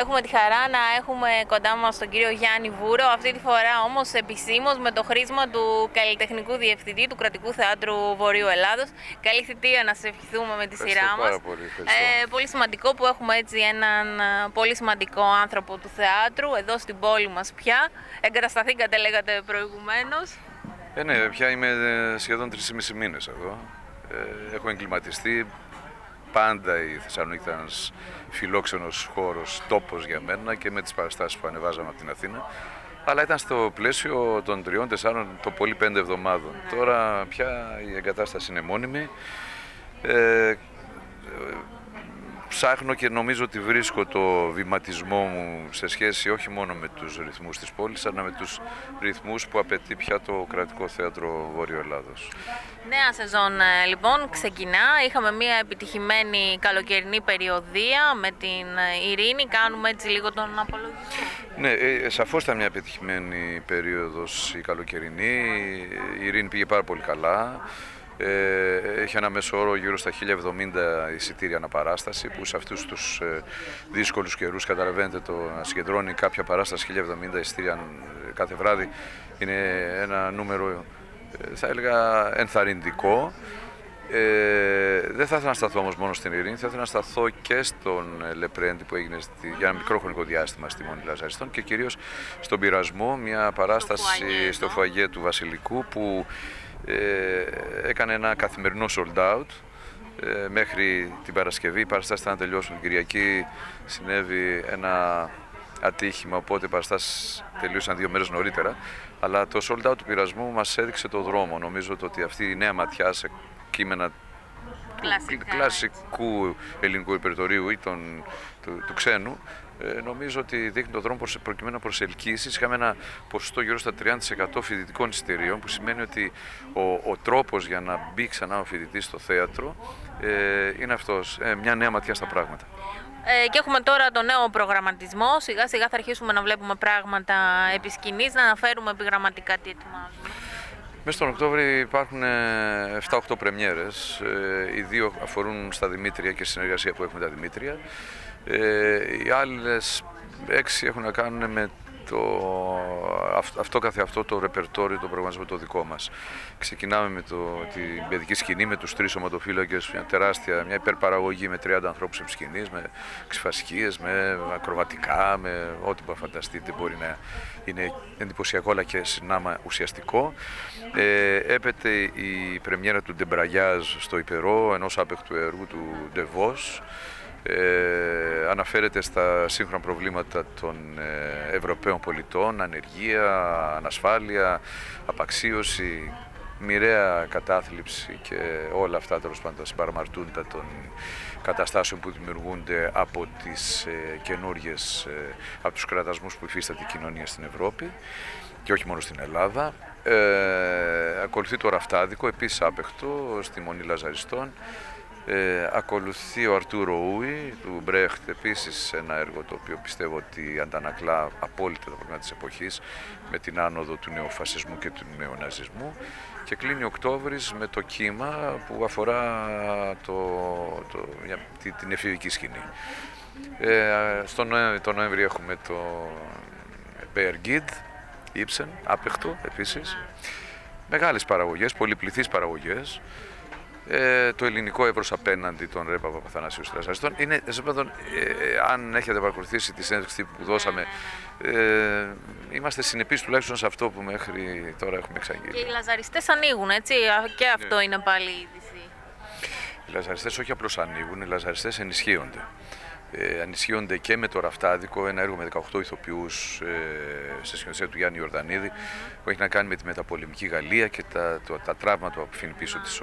Έχουμε τη χαρά να έχουμε κοντά μας τον κύριο Γιάννη Βούρο, αυτή τη φορά όμως επισήμως με το χρήσμα του καλλιτεχνικού διευθυντή του Κρατικού Θεάτρου Βορείου Ελλάδος. Καλή θητεία να σας ευχηθούμε με τη σειρά μας. Πάρα πολύ, πολύ σημαντικό που έχουμε έτσι έναν πολύ σημαντικό άνθρωπο του θεάτρου εδώ στην πόλη μας πια. Εγκατασταθήκατε, λέγατε προηγουμένως. Ναι, πια είμαι σχεδόν 3,5 μήνες εδώ. Έχω εγκληματιστεί. Πάντα η Θεσσαλονίκη ήταν ένας φιλόξενος χώρος, τόπος για μένα και με τις παραστάσεις που ανεβάζαμε από την Αθήνα. Αλλά ήταν στο πλαίσιο των 3-4, το πολύ 5 εβδομάδων. Τώρα πια η εγκατάσταση είναι μόνιμη. Ψάχνω και νομίζω ότι βρίσκω το βηματισμό μου σε σχέση όχι μόνο με τους ρυθμούς της πόλης, αλλά με τους ρυθμούς που απαιτεί πια το Κρατικό Θέατρο Βόρειο Ελλάδος. Νέα σεζόν λοιπόν ξεκινά. Είχαμε μια επιτυχημένη καλοκαιρινή περιοδία με την Ειρήνη. Κάνουμε έτσι λίγο τον απολογισμό. Ναι, σαφώς ήταν μια επιτυχημένη περίοδος η καλοκαιρινή. Η Ειρήνη πήγε πάρα πολύ καλά. Έχει ένα μέσο όρο γύρω στα 1070 εισιτήρια αναπαράσταση, που σε αυτούς τους δύσκολους καιρούς καταλαβαίνετε το να συγκεντρώνει κάποια παράσταση 1070 εισιτήρια κάθε βράδυ είναι ένα νούμερο, θα έλεγα, ενθαρρυντικό. Δεν θα ήθελα να σταθώ όμως μόνο στην Ειρήνη, θα ήθελα να σταθώ και στον Λεπρέντη που έγινε για ένα μικρό χρονικό διάστημα στη Μονή Λαζαριστών και κυρίως στον Πειρασμό, μια παράσταση στο φουαγέ του Βασιλικού που έκανε ένα καθημερινό sold out μέχρι την Παρασκευή. Οι παραστάσεις ήταν να τελειώσουν την Κυριακή, συνέβη ένα ατύχημα, οπότε οι παραστάσεις τελείωσαν 2 μέρες νωρίτερα. Αλλά το sold out του Πειρασμού μας έδειξε το δρόμο. Νομίζω ότι αυτή η νέα ματιά σε κείμενα κλασικού ελληνικού ρεπερτορίου ή του ξένου, νομίζω ότι δείχνει τον δρόμο προκειμένου να προσελκύσει. Είχαμε ένα ποσοστό γύρω στα 30% φοιτητικών εισιτηρίων, που σημαίνει ότι ο τρόπος για να μπει ξανά ο φοιτητής στο θέατρο είναι αυτός, μια νέα ματιά στα πράγματα. Και έχουμε τώρα το νέο προγραμματισμό. Σιγά σιγά θα αρχίσουμε να βλέπουμε πράγματα επί σκηνής, να αναφέρουμε επιγραμματικά τι ετοιμάζουμε. Μέσα στον Οκτώβρη υπάρχουν 7-8 πρεμιέρες. Οι 2 αφορούν στα Δημήτρια και συνεργασία που έχουμε με τα Δημήτρια. Οι άλλες 6 έχουν να κάνουν με αυτό καθεαυτό το ρεπερτόριο, το προγραμματισμό το δικό μας. Ξεκινάμε με την παιδική σκηνή, με τους 3 σωματοφύλακες, μια υπερπαραγωγή με 30 ανθρώπους επί σκηνής, με ξυφασχίες, με ακροβατικά, με ό,τι που φανταστείτε μπορεί να είναι εντυπωσιακό αλλά και συνάμα ουσιαστικό. Έπεται η πρεμιέρα του Ντεμπραγιάζ στο Υπερό, ενός άπαικτου έργου του Ντεβός. Αναφέρεται στα σύγχρονα προβλήματα των Ευρωπαίων πολιτών, ανεργία, ανασφάλεια, απαξίωση, μοιραία κατάθλιψη και όλα αυτά τέλος πάντων τα συμπαραμαρτούντα των καταστάσεων που δημιουργούνται από τις καινούργιες, από τους κρατασμούς που υφίσταται η κοινωνία στην Ευρώπη και όχι μόνο στην Ελλάδα. Ακολουθεί το Ραφτάδικο, επίσης άπαικτο, στη Μονή Λαζαριστών. Ακολουθεί ο Αρτούρο Ούι του Μπρέχτ, επίσης ένα έργο το οποίο πιστεύω ότι αντανακλά απόλυτα τα προβλήματα της εποχής με την άνοδο του νεοφασισμού και του νεοναζισμού, και κλείνει Οκτώβρης με το κύμα που αφορά την εφηβική σκηνή. Το Νοέμβρη έχουμε το Bear Ibsen, άπαικτο επίσης. Μεγάλες παραγωγές, πολυπληθείς παραγωγές. Το ελληνικό Εύρος απέναντι των Ρε Παπαθανασίου Στρασαριστών. Είναι, αν έχετε παρακολουθήσει τη συνέντευξη που δώσαμε, είμαστε συνεπείς τουλάχιστον σε αυτό που μέχρι τώρα έχουμε εξαγγείλει. Και οι λαζαριστές ανοίγουν, έτσι, και αυτό είναι πάλι είδηση. Οι λαζαριστές όχι απλώς ανοίγουν, οι λαζαριστές ενισχύονται. Ενισχύονται και με το Ραφτάδικο, ένα έργο με 18 ηθοποιούς σε σκηνοθεσία του Γιάννη Ιορδανίδη, που έχει να κάνει με τη μεταπολεμική Γαλλία και τα τραύματα που αφήνει πίσω της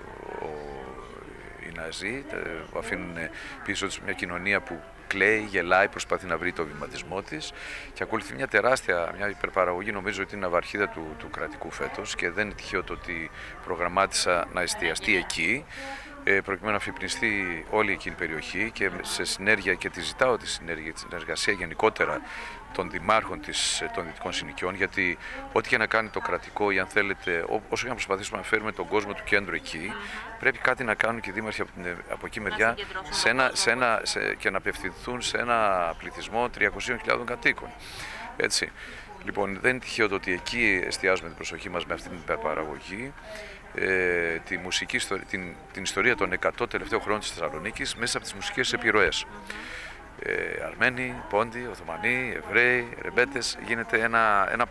οι Ναζί, που αφήνουν πίσω της μια κοινωνία που κλαίει, γελάει, προσπαθεί να βρει το βηματισμό της, και ακολουθεί μια τεράστια, μια υπερπαραγωγή, νομίζω ότι είναι ναυαρχίδα του κρατικού φέτος, και δεν είναι τυχαίο το ότι προγραμμάτισα να εστιαστεί εκεί. προκειμένου να αφυπνιστεί όλη εκείνη η περιοχή και σε συνέργεια, και τη ζητάω τη συνεργασία γενικότερα των δημάρχων των δυτικών συνοικιών, γιατί ό,τι και να κάνει το κρατικό, ή αν θέλετε, όσο και να προσπαθήσουμε να φέρουμε τον κόσμο του κέντρου εκεί, πρέπει κάτι να κάνουν και οι δήμαρχοι από εκεί μεριά και να απευθυνθούν σε ένα πληθυσμό 300.000 κατοίκων. Έτσι. Λοιπόν, δεν είναι τυχαίο το ότι εκεί εστιάζουμε την προσοχή μας με αυτή την υπερπαραγωγή, τη μουσική, την ιστορία των 100 τελευταίων χρόνων της Θεσσαλονίκης μέσα από τις μουσικές επιρροές. Αρμένοι, Πόντοι, Οθωμανοί, Εβραίοι, Ρεμπέτες, γίνεται ένα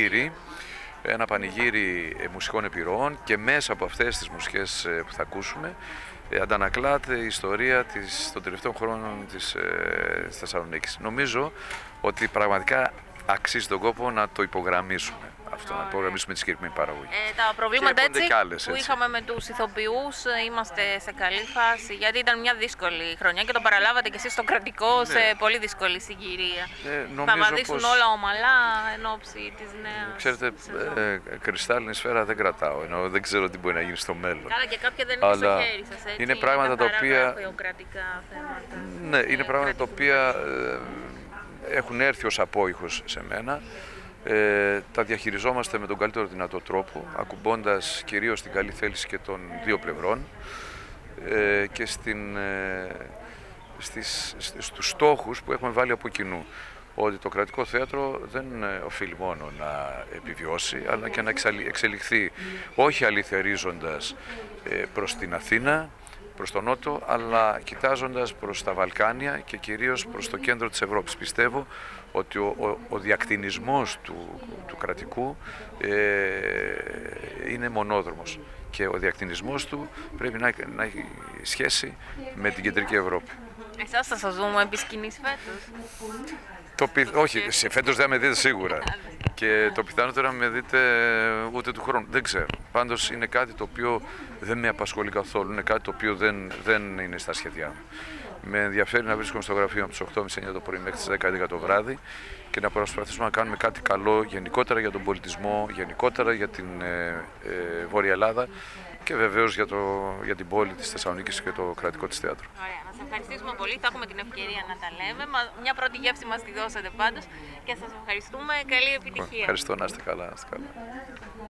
πανηγύρι μουσικών επιρροών, και μέσα από αυτές τις μουσικές που θα ακούσουμε αντανακλάται η ιστορία των τελευταίων χρόνων της Θεσσαλονίκης. Νομίζω ότι πραγματικά αξίζει τον κόπο να το υπογραμμίσουμε αυτό, να υπογραμμίσουμε τη συγκεκριμένη παραγωγή. Τα προβλήματα που είχαμε με τους ηθοποιούς, είμαστε σε καλή φάση, γιατί ήταν μια δύσκολη χρονιά και το παραλάβατε και εσείς στο κρατικό, σε πολύ δύσκολη συγκυρία. Θα βαδίσουν όλα ομαλά εν ώψη της νέας. Ξέρετε, κρυστάλλινη σφαίρα δεν κρατάω, ενώ δεν ξέρω τι μπορεί να γίνει στο μέλλον. Καλά, και κάποια δεν είναι στο χέρι σας, έτσι. Είναι πράγματα τα οποία. Ναι, είναι πράγματα τα οποία έχουν έρθει ως απόϊχος σε μένα. Τα διαχειριζόμαστε με τον καλύτερο δυνατό τρόπο, ακουμπώντας κυρίως την καλή θέληση και των δύο πλευρών και στους στόχους που έχουμε βάλει από κοινού. Ότι το κρατικό θέατρο δεν οφείλει μόνο να επιβιώσει, αλλά και να εξελιχθεί, όχι αληθερίζοντας προς την Αθήνα, προς τον Νότο, αλλά κοιτάζοντας προς τα Βαλκάνια και κυρίως προς το κέντρο της Ευρώπης. Πιστεύω ότι ο διακτηνισμός του κρατικού είναι μονόδρομος, και ο διακτηνισμός του πρέπει να έχει σχέση με την κεντρική Ευρώπη. Εσάς θα σας δούμε επί σκηνής φέτος? Όχι, σε φέτος δεν με δείτε σίγουρα. Και το πιθανότερο να με δείτε ούτε του χρόνου. Δεν ξέρω. Πάντως είναι κάτι το οποίο δεν με απασχολεί καθόλου. Είναι κάτι το οποίο δεν είναι στα σχέδιά μου. Με ενδιαφέρει να βρίσκομαι στο γραφείο από τις 8.30-9 το πρωί μέχρι τις 10 το βράδυ και να προσπαθήσουμε να κάνουμε κάτι καλό γενικότερα για τον πολιτισμό, γενικότερα για την Βόρεια Ελλάδα και βεβαίως για την πόλη της Θεσσαλονίκης και το κρατικό της θέατρο. Ωραία, να σας ευχαριστήσουμε πολύ. Θα έχουμε την ευκαιρία να τα λέμε. Μια πρώτη γεύση μας τη δώσατε πάντως και σας ευχαριστούμε. Καλή επιτυχία. Ευχαριστώ, να είστε καλά.